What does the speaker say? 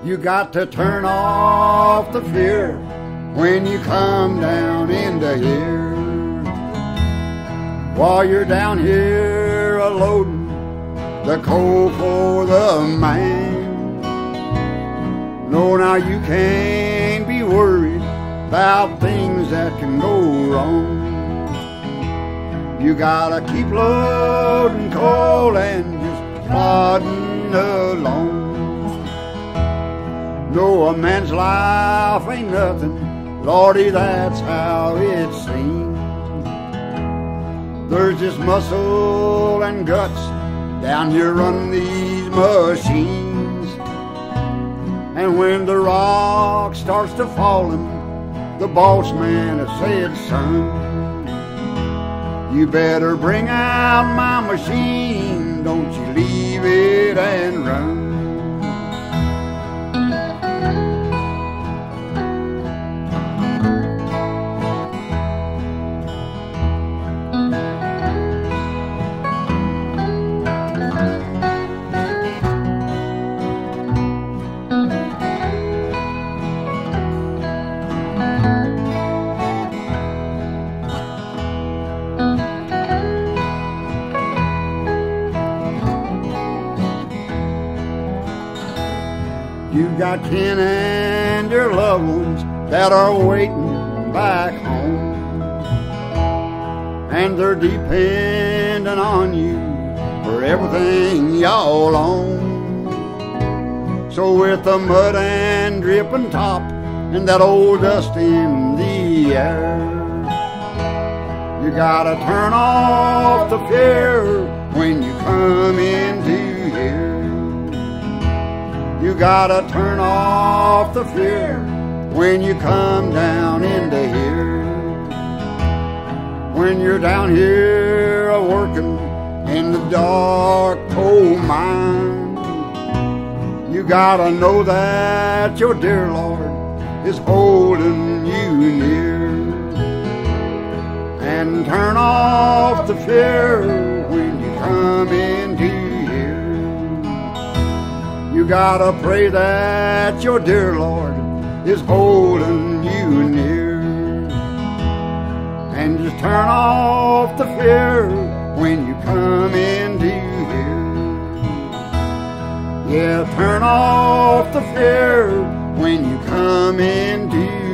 You got to turn off the fear when you come down into here. While you're down here a-loading the coal for the man. No, now you can't be worried about things that can go wrong. You gotta keep loading coal and just plodding along. No, a man's life ain't nothing, Lordy, that's how it seems. There's just muscle and guts down here running these machines. And when the rock starts to fallin', the boss man has said, son, you better bring out my machine, don't you leave it and run. You've got kin and your loved ones that are waiting back home, and they're depending on you for everything y'all own. So with the mud and dripping top and that old dust in the air, you gotta turn off the fear when you come into here. You gotta turn off the fear when you come down into here. When you're down here a-working in the dark coal mine, you gotta know that your dear Lord is holding you near. And turn off the fear when you come into here. You gotta pray that your dear Lord is holding you near. And just turn off the fear when you come into here. Yeah, turn off the fear when you come into here.